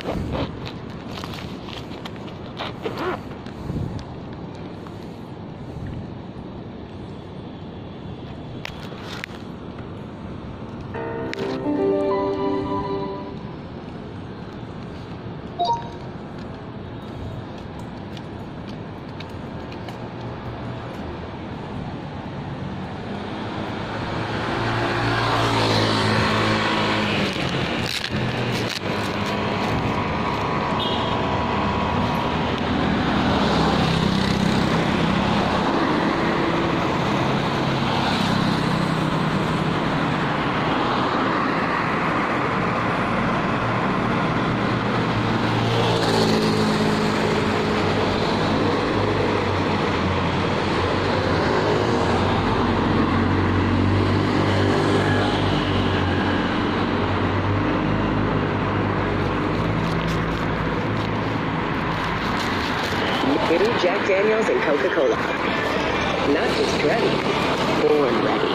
New Jack Daniels and Coca-Cola. Not just ready, born ready.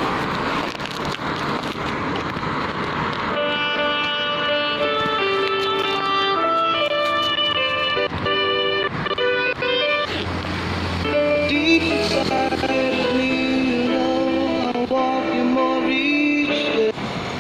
Deep inside of me, you know, I walk in more reach.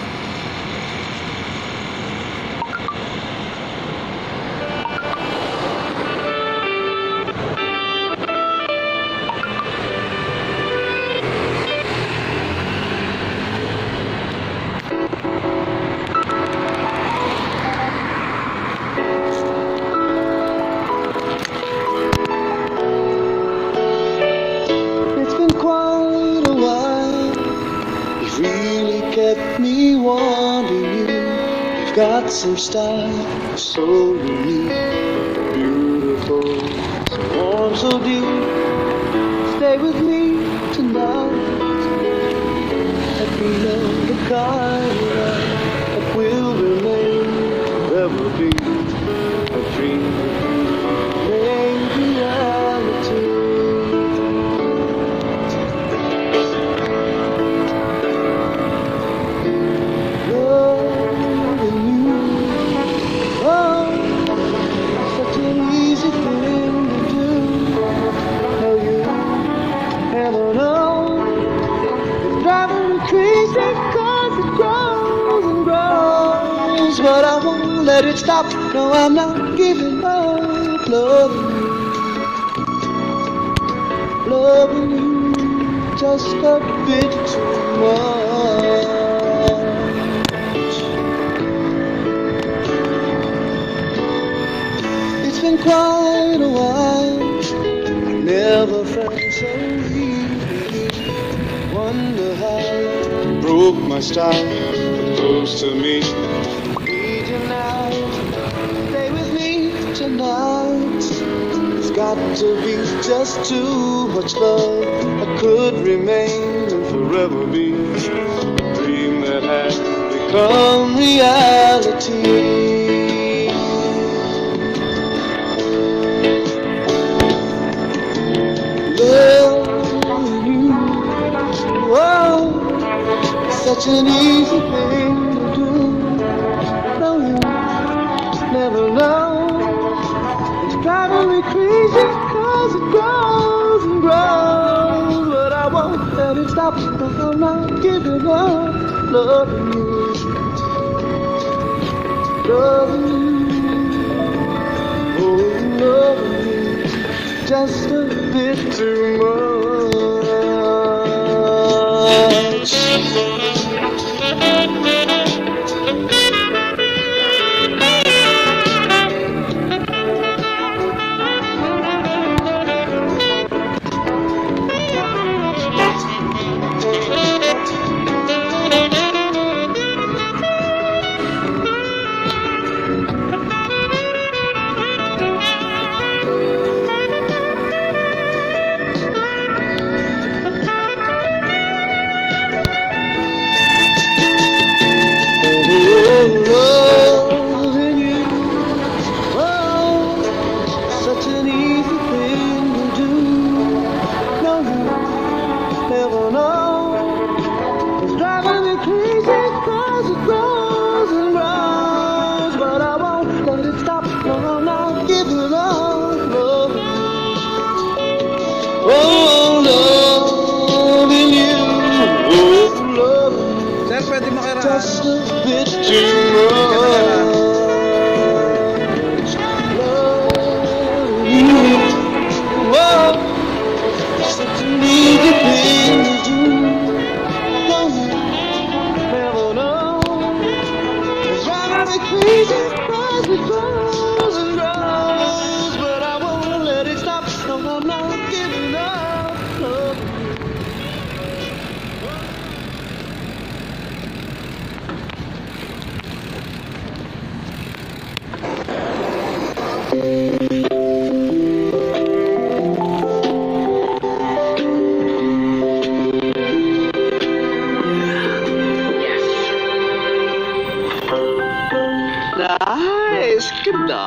Kept me wanting you. You've got some style, so unique, beautiful, so warm, so deep. Stay with me tonight. Let me know the kind of love that will remain, forever be a dream, made reality. But I won't let it stop. No, I'm not giving up. Loving you just a bit too much. It's been quite a while. I never felt so easy. Wonder how it broke my style. Close to me. Stay with me tonight. It's got to be just too much love that could remain and forever be a dream that has become reality. Loving you, oh, such an easy thing. Never know. It's driving me crazy cause it grows and grows. But I won't let it stop. I'm not giving up. Loving you. Loving you. Oh, loving you. Just a bit too much. Crazy cause it grows and grows, but I won't let it stop. too much. Love you. Whoa, such an easy thing to do. Don't never know. It's driving me crazy, drives me close and grows, but I won't let it stop. No, I'm not giving up. Love. Nice, ganda.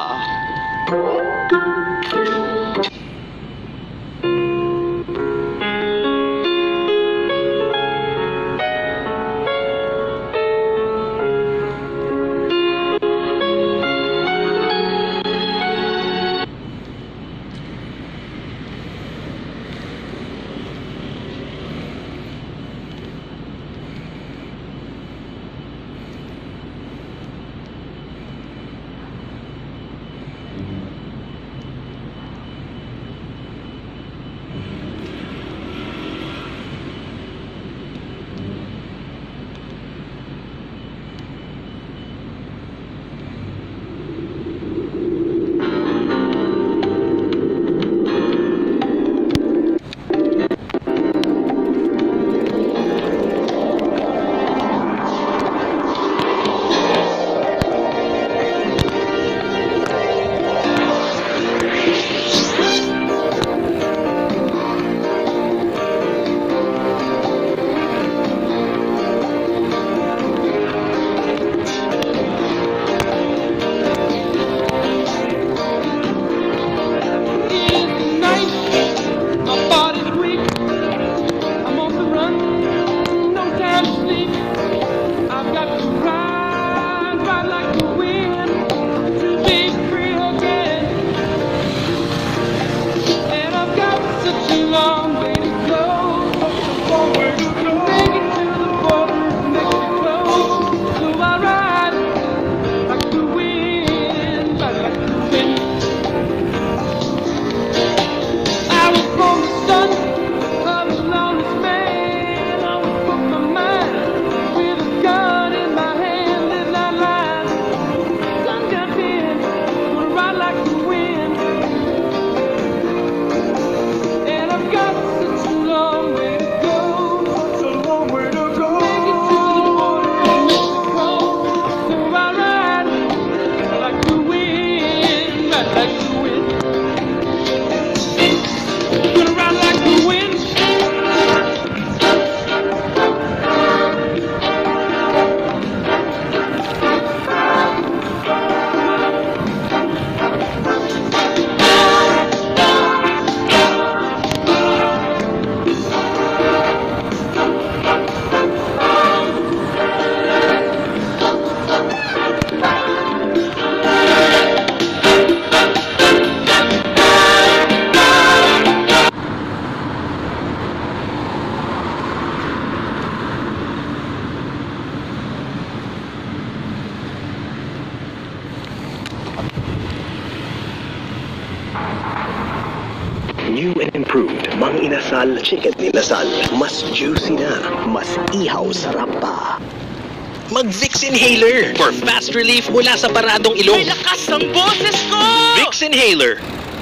New and improved Mang Inasal Chicken Inasal. Mas juicy na, mas ihaw, sarap pa. Mag-Vicks Inhaler for fast relief mula sa baradong ilong. May lakas ng boses ko! Vicks Inhaler.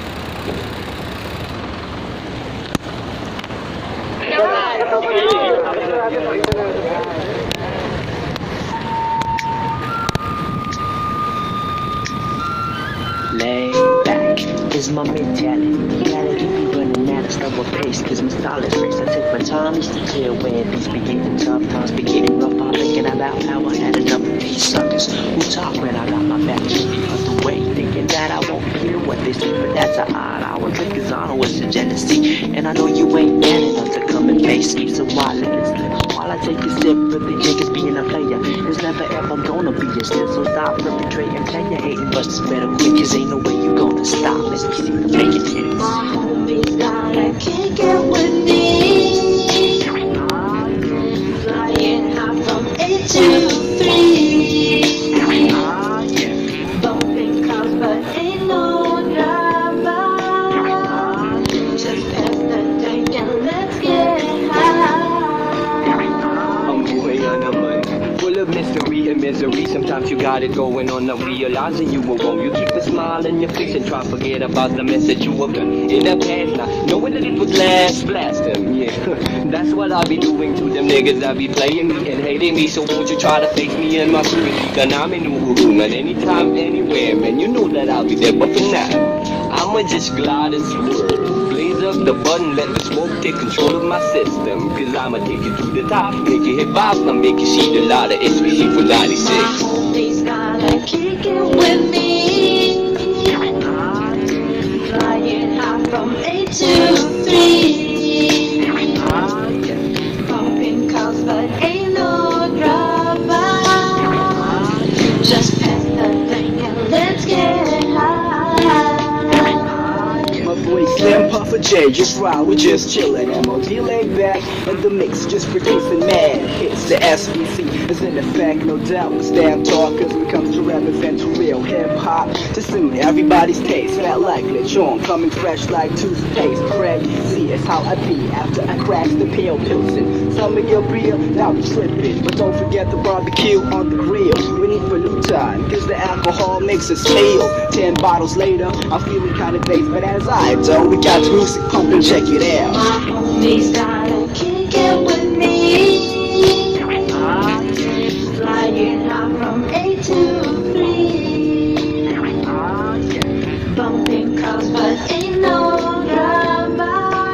Lay back is my mentality. Reality be running at a slower pace, cause my style is race. I take my time, used to chill when things be getting tough, times be getting rough. I'm thinking about how I had enough of these suckers who talk when I got my back to the other way, thinking that I won't hear what they say, but that's a odd hour. Drinkers on with your jealousy, and I know you ain't man enough to come and face me, so why let it slip? While I take a sip, really niggas being a player, it's never ever gonna be a slip, so stop perpetrating, player hating, but it's better quick, cause ain't no way you gonna stop. Let me see the making hits. My homies gotta kick it with me. Flying high from 8 to 3. got it going on, I'm realizing you were wrong. You keep a smile on your face and try to forget about the mess that you have done in the past. Now, knowing that it would last, blast them, yeah. That's what I'll be doing to them niggas that be playing me and hating me. So won't you try to face me in my suit? Cause I'm in Uhuru, at anytime, anywhere, man. You know that I'll be there, but for now, I'ma just glide and swerve. Blaze up the button, let the smoke take control of my system. Cause I'ma take you to the top, make you hip hop, I'll make you see the light of SBC for 96. My homies gotta kick it with me. Flying high from 8 to 3. Pumping cars, but ain't no driver. Just pass the thing and let's get high. My boy Slim Puffer J, just ride, we're just chillin'. MOD laid back, and the mix just producing mad hits. The SBC is in effect, no doubt. We stand tall, cause when it comes to represent real hip-hop to suit everybody's taste. Fat like lechon, coming fresh like toothpaste. Crazy is how I be after I crash the pale Pilsen. Some of your beer, now we trippin', but don't forget the barbecue on the grill. We need for new time, cause the alcohol makes us ill. 10 bottles later, I'm feeling kinda dazed, but as I do, we got the music pumping, check it out. My homies gotta kick it with me. Flying high from 8 to 3. Bumping cars, but ain't no drama.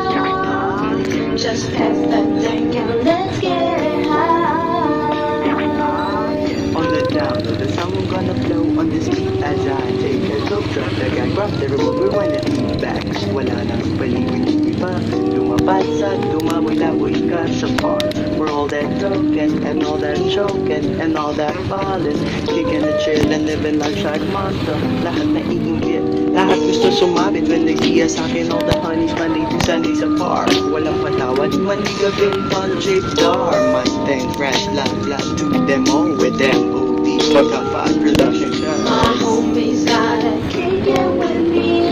Just pass the drink and let's get high. On the down, the sound I'm gonna blow on this beat as I take a dope drop. I got grabbed everyone, we want to feedback. Wala nang paligid pa. Lumabas at dumawi-lawi ka sa bar. For all that talking and all that choking and all that falling. Kicking a chill and living life like monster. Lahat na iingit, lahat gusto sumabit. When nag-iya sa'kin, all the honeys, Monday to Sundays apart. Walang patawad, manigabing punch-it dar. Mustang, crash, blah, to them all with them. Pagka-fast production shot. My homies gotta kick it with me.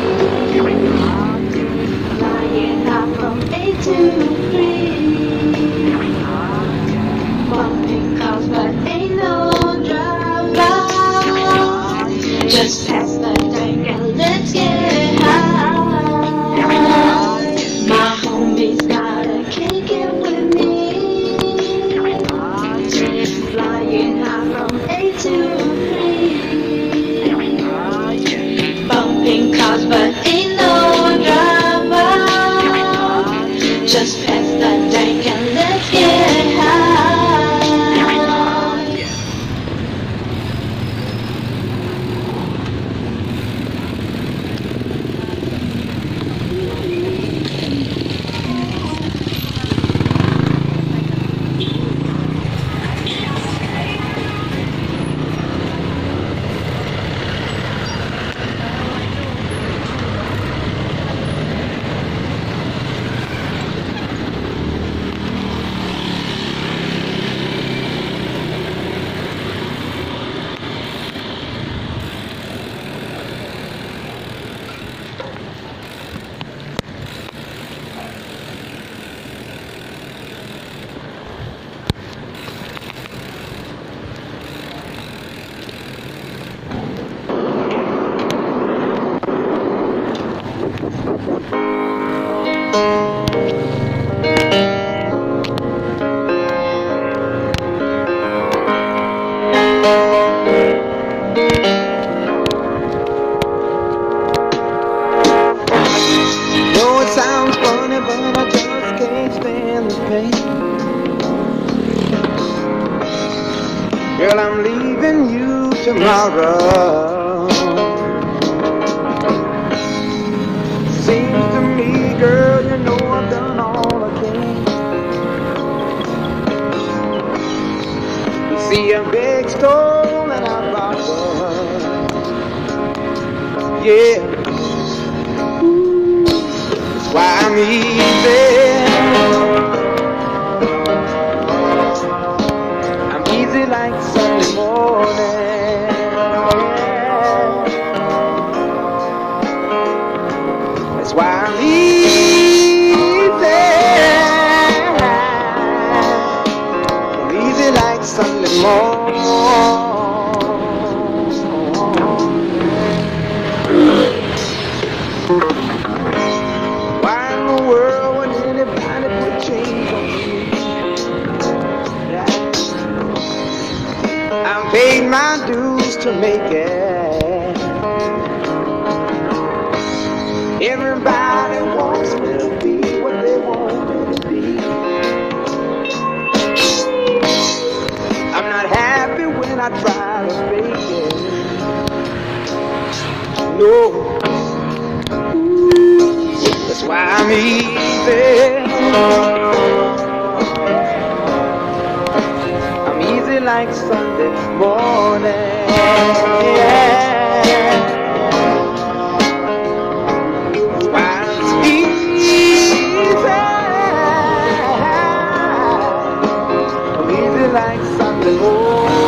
Flying high from 8 to 3. Bumping cars, but ain't no driver. Just pass the drink and let's get high. My homies gotta kick it with me. Flying high from 8 to 3. Bumping cars, but ain't no driver. Just pass the drink and let's get high. Girl, I'm leaving you tomorrow. Seems to me, girl, you know I've done all I can. You see, a big stone and I borrowed. Yeah, that's why I'm easy. Like Sunday morning, that's why I'm easy. I'm easy like Sunday morning. know. That's why I'm easy. I'm easy like Sunday morning. That's why I'm easy. I'm easy like Sunday morning.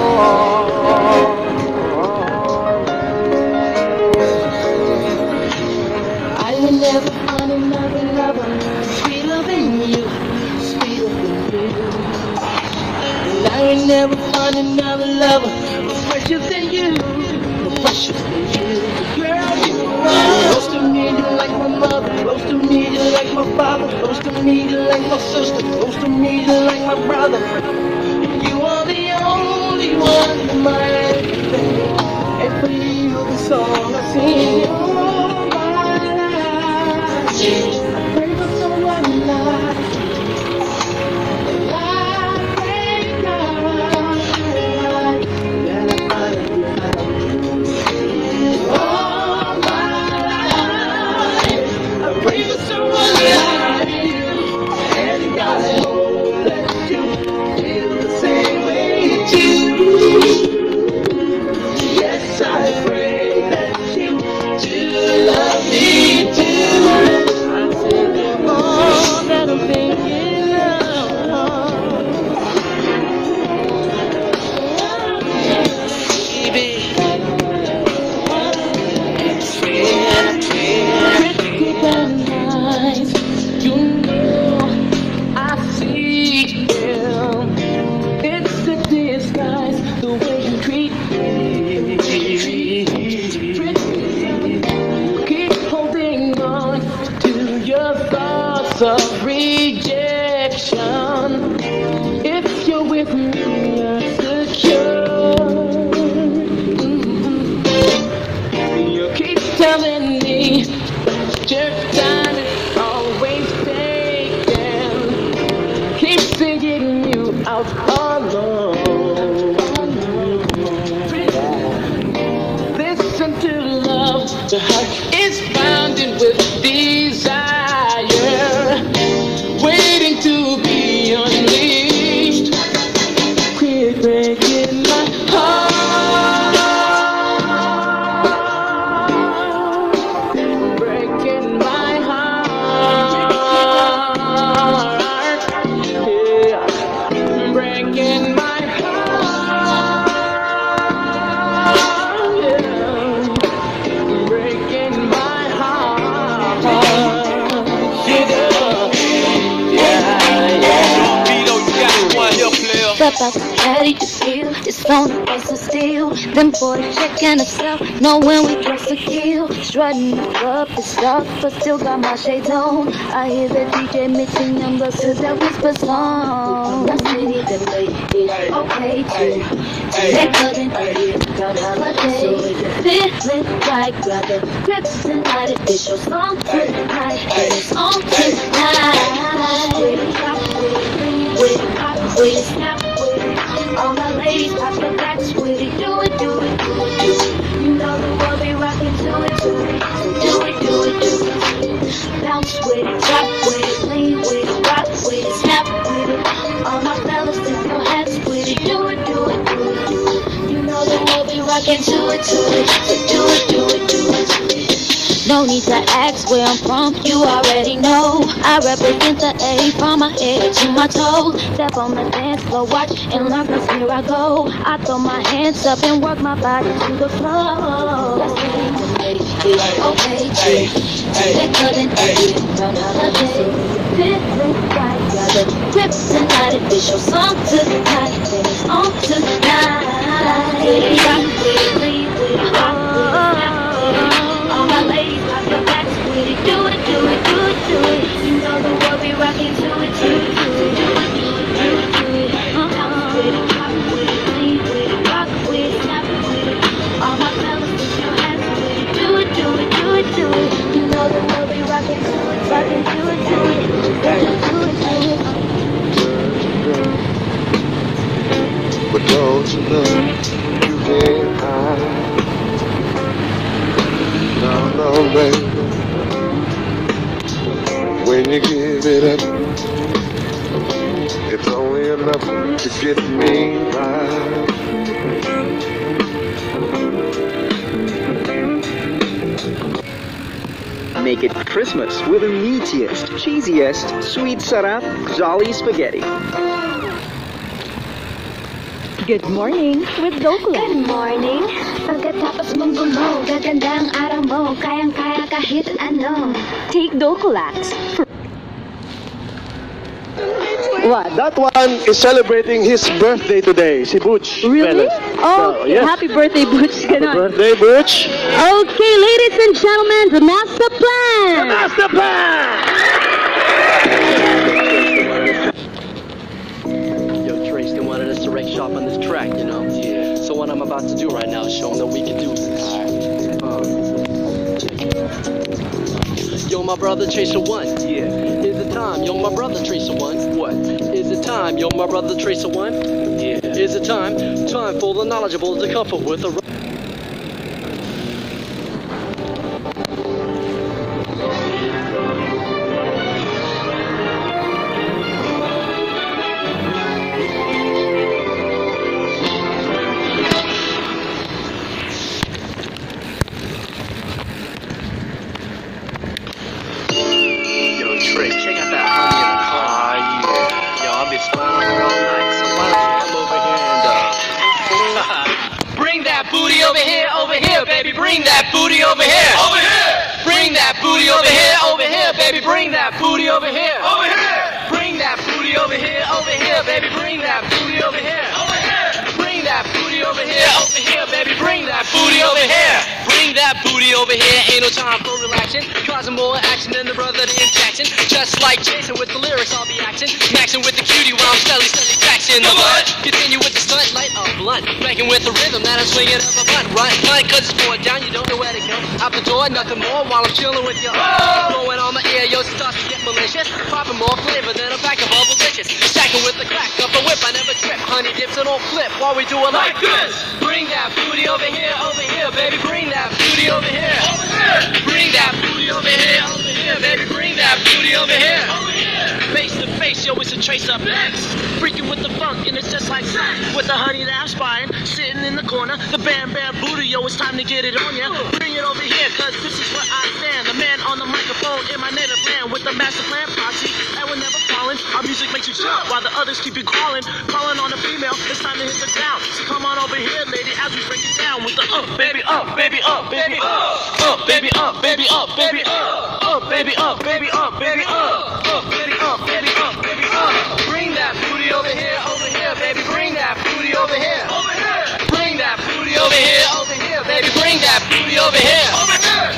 I will never find another lover sweeter than you, sweeter than you. And I will never find another lover more precious than you, more precious than you. Girl, you are close to me, you're like my mother. Close to me, you're like my father. Close to me, you're like my sister. Close to me, you're like my brother. You are the only one in my everything. And for you, the song I sing. All my life, I pray for someone like you. I pray God that I find you. All my life, I pray for someone like you. And God, I hope that you feel the same way too. Yes, I pray that you do love me too. I said the more that I'm thinking critical nights, you know I see him. It's a disguise, the way you treat me. Keep holding on to your thoughts of rejection. If you're with me, you're secure. You keep telling me your time is always taken. Keep singing you out alone. Listen to love, the heart is bounded with desire, waiting to be unleashed. Quit breaking my heart, breaking my heart, yeah, breaking my heart, yeah, breaking my heart, Step out, how do you feel? It's phone was a steal. Them boys checking us out, knowing we dress to kill. Strutting the club, it's dark, but still got my shades on. I hear the DJ mixing young girls to that whisper song. The city that made it okay too. They couldn't got holiday. Feeling right, grab the grips and light it. It's your song tonight, and it's on tonight. With it, snap with it. All my ladies pop the backs with it. Do it, do it, do it, do it. You know the world be rocking to it, to it. So do it, do it, do it. Bounce with it, drop with it, lean with it, rock with it, snap with it. All my fellas tip your hats with it. Do it, do it, do it, do it. You know the world be rocking to it, to it. So do it, do it, do it. No need to ask where I'm from, you already know. I represent the A from my head to my toes. Step on the dance floor, watch and learn, cause here I go. I throw my hands up and work my body to the floor. Let's get it, okay, chill. They couldn't get it, learn how to dance. Feeling right, got the grips and light it. It's your song tonight, and it's on tonight. Rock with it, lean with it, rock with it. All my ladies pop your backs with it. Do it, do it, do it, do it. You know the world be rocking to it, to it, to it. Do it, do it, do it, do it. Bounce with it, pop with it, lean with it, rock with it, snap with it. All my fellas put your hands with it. Do it, do it, do it, do it. You know the world be rocking to it, rocking to it, to it. Do it, do it, do it. But don't you know you can't hide baby. When you give it up, it's only enough to get me by. Make it Christmas with the meatiest, cheesiest, sweet sarap, jolly spaghetti. Good morning with Dokula. Good morning. Pagkatapos mong gumaw, gaganda ang araw mo, kayang-kaya kahit ano. Take Dokulax. What? That one is celebrating his birthday today, si Butch. Really? Velas. Oh, So, yes. happy birthday, Butch. Happy birthday, Butch. Okay, ladies and gentlemen, the master plan. The master plan! Yo, Trace, they wanted us to wreck shop on this track, you know? Yeah. So what I'm about to do right now is show them that we can do this. Yo, my brother Tracer One. Yeah. Is it time? Yo, my brother Tracer One. What? Is it time? Yo, my brother Tracer One. Yeah. Is it time? Time for the knowledgeable to comfort with a. Bring that booty over here. Over here. Bring that booty over here. Over here, baby. Bring that booty over here. Over here. Bring that booty over here. Over here, baby. Bring that booty over here. Over here. Bring that booty over here. Over here, baby. Bring that booty over here. Bring that booty over here. Ain't no time for relaxing. Causing more action than the brother in Jackson. Just like Jason with the lyrics, I'll be acting. Maxing with the cutie while I'm steadily taxing the blood. Continue with the stunt, light up blunt. Breaking with the rhythm that I'm swinging up a butt. Right, cause it's poured down, you don't know where to go. Out the door, nothing more while I'm chilling with you. Blowing on my ear, yo, starts to get malicious. Popping more flavor than a pack of bubble dishes. Stacking with the crack of a whip, I never trip. Honey dips and all flip while we do it like this. Bring that booty over here, baby. Bring that booty over here. Over here. Bring that booty over here, baby. Bring that booty over here. Over here. Face to face, yo, it's a trace up next. Freaking with the funk, and it's just like sex. With the honey that I'm spying, sitting in the corner. The bam bam booty, yo, it's time to get it on ya. Bring it over here, cause this is where I stand. The man on the microphone in my native land with the master plan posse. And we're never falling. Our music makes you jump while the others keep you calling. Calling on a female, it's time to hit the ground. So come on over here, lady, as we break it down with the baby, baby, baby, baby, baby, baby, baby, baby, baby, baby, baby, bring that booty over here, baby. Bring that booty over here. Over here. Bring that booty over here, baby. Bring that booty over here. Over here.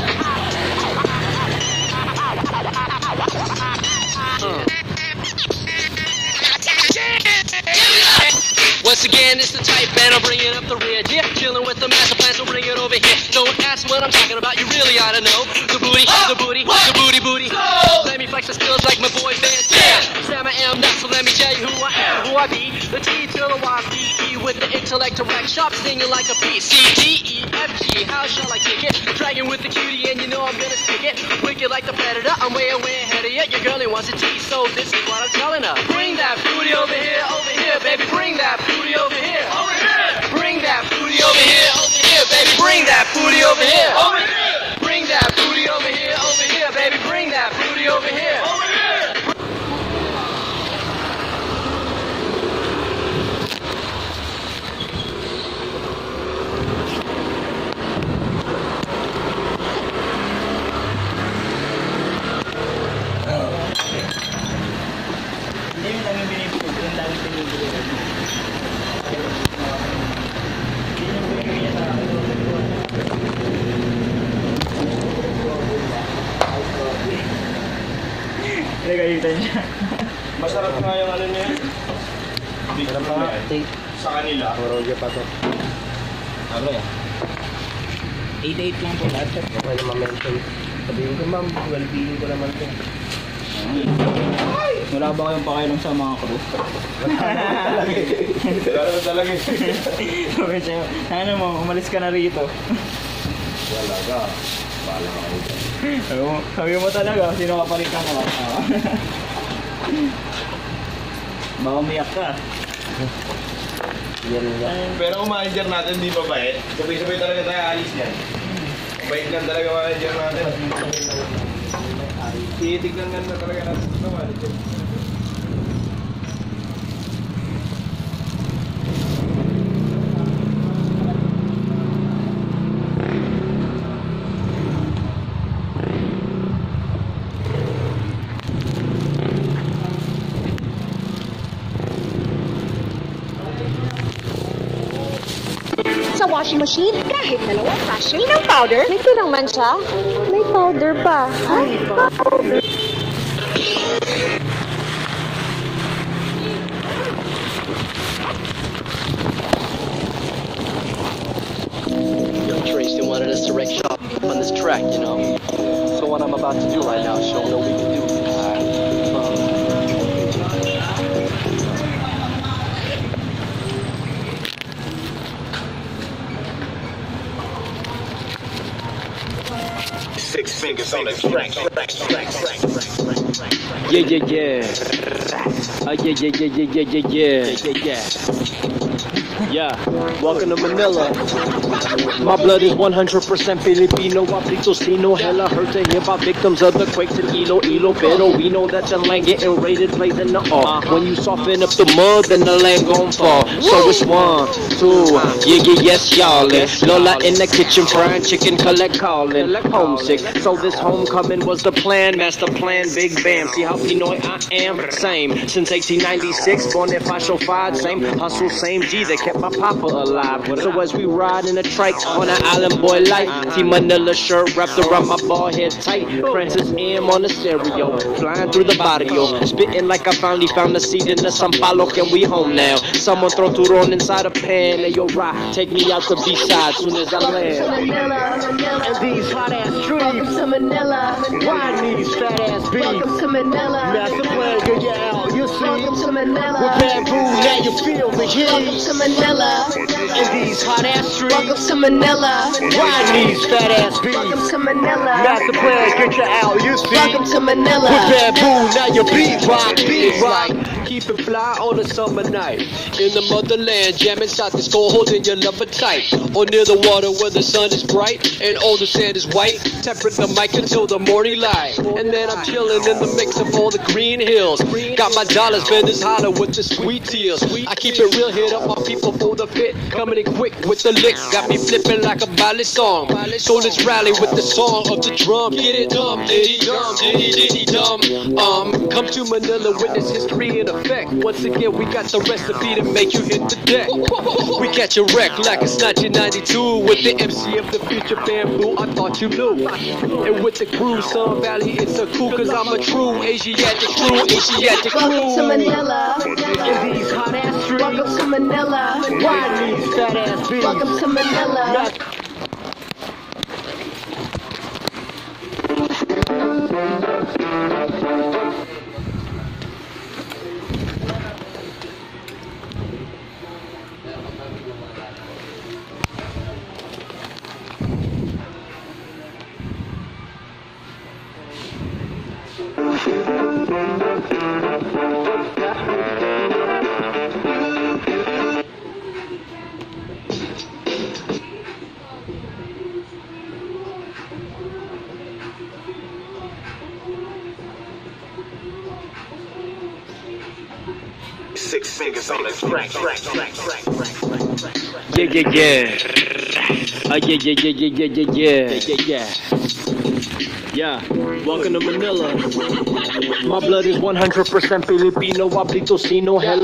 Once again, it's the type band, I'm bringing up the rear. Yeah, chilling with the master plan, so bring it over here. Don't ask what I'm talking about, you really ought to know. The booty, the booty, the booty, booty. Let me flex the skills like my boy Van Sam. Sam, I am not, so let me tell you who I am, who I be. The T to the Y, B, E with the intellect to wreck shop, singing like a B, C, D, E, F, G. How shall I kick it? Dragging with the cutie, and you know I'm gonna stick it. Wicked like the predator, I'm way ahead of you. Your girlie wants a T, so this is what I'm telling her. Bring that booty over here, baby. Bring that booty over here. Over here. Bring that booty over here, baby. Bring that booty over here. Over here. Bring that booty over here, baby. Bring that booty over here. Over here. Nagalitan siya. Masarap nga yung ano niya. Masarap nga. Sa kanila. Marogya pa to. Ano yan? 8-8 lang po lahat. Okay naman mention. Sabihin ko ma'am, well-being ko naman to. Wala ba kayong pakialam sa mga crew? Wala naman talaga. Okay sa'yo. Ano mo, umalis ka na rito. Talaga. Bahala ka rin. Sabi mo talaga, sino ka pa rin ka mo? Baka umiyak ka. Pero kung manager natin di ba bait, sabay-sabay talaga tayo alis yan. Bait lang talaga manager natin. Titignan na talaga natin sa manager. Sa washing machine, kahit dalawang sachet ng powder, may naman siya. May powder pa. Ay, powder. Yo, Tracy wanted us to wreck shop on this track, you know. So what I'm about to do right now is show them what we can do. Six fingers on the track. Yeah. Yeah, welcome to Manila. My blood is 100% Filipino. Aplicosino, hella hurt to hear about victims of the quakes in Ilo. Pero we know that the land getting raided plays in the awe. When you soften up the mud, then the land gon' fall. So it's 1, 2, yes, y'all. Lola in the kitchen frying chicken, collect calling. Homesick, so this homecoming was the plan. Master plan, big bam. See how Pinoy I am? Same, since 1896. Bonifacio 5, same hustle, same G that kept my papa alive. So as we ride in a trike on an island boy light, Team Manila shirt wrapped around my bald head tight. Francis M on the stereo, flying through the barrio, spitting like I finally found a seat in the San Paulo. Can we home now? Someone throw turon inside a pan. Hey yo, rock, take me out to B-side soon as I land. And these hot ass streets. Welcome to Manila. Why these fat ass beats? Welcome to Manila. Master plan, get you out. You see? Welcome to Manila. With bamboo, now you feel the heat. Welcome to Manila. And these hot ass streets. Welcome to Manila. Why these fat ass beats? Welcome to Manila. Master plan, get you out. You see? Welcome to Manila. With bamboo, now you beat rock, keep it fly on a summer night. In the motherland, jamming south is cold, holding your lover tight. Or near the water where the sun is bright and all the sand is white. Temperate the mic until the morning light. And then I'm chilling in the mix of all the green hills. Got my dollars, vendors holler with the sweet tears. I keep it real, hit up my people for the fit. Coming in quick with the licks, got me flipping like a ballet song. So let's rally with the song of the drum. Get it dumb, diddy dum. Come to Manila, witness history in effect. Once again, we got the recipe to make you hit the deck. We catch a wreck like it's 1992 with the MC of the future Bamboo. I thought you knew. And with the crew, Sun Valley, it's a cool, cause I'm a true Asiatic crew. Welcome to Manila. In these hot ass streets. Welcome to Manila. Why these fat ass beats? Welcome to Manila. Six fingers on the track. Yeah, welcome to Manila. My blood is 100% Filipino. Aplicosino, hell.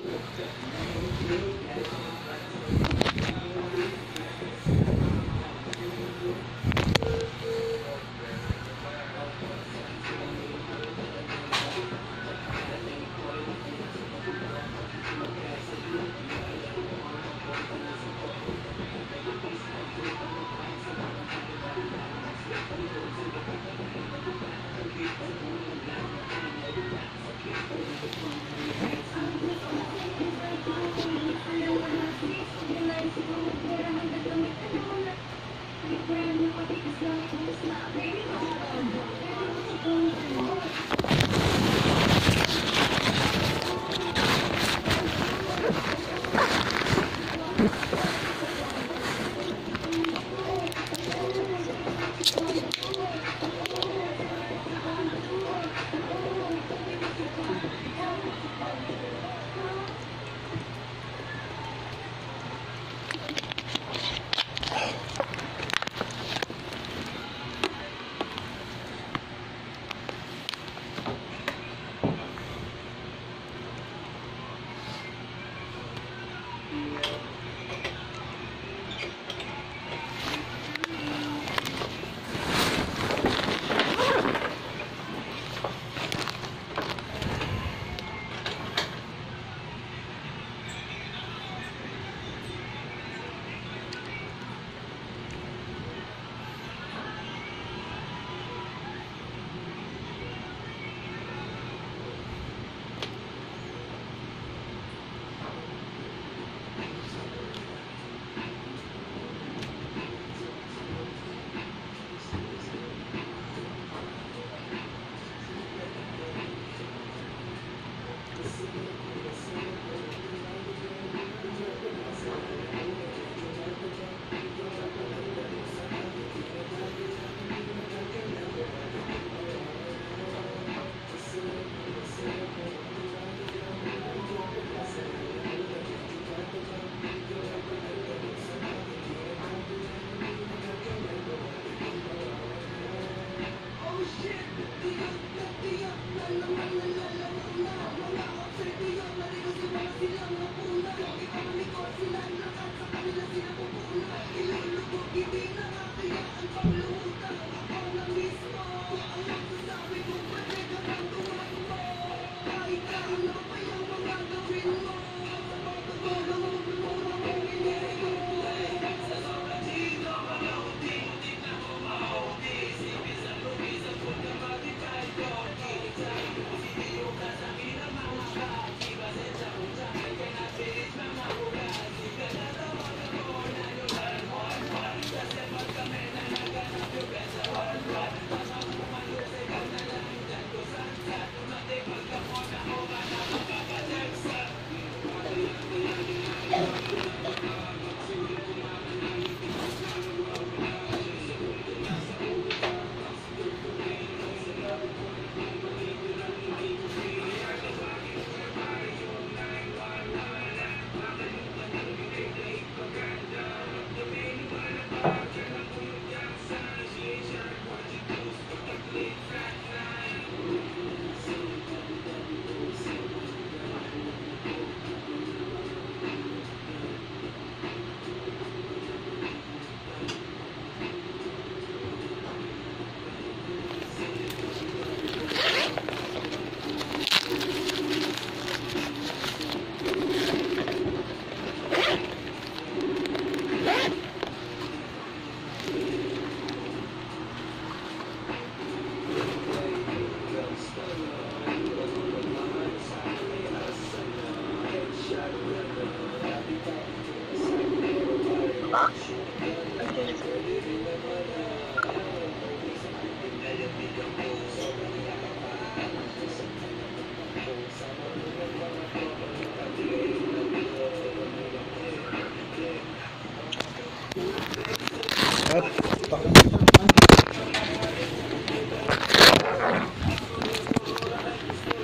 Up.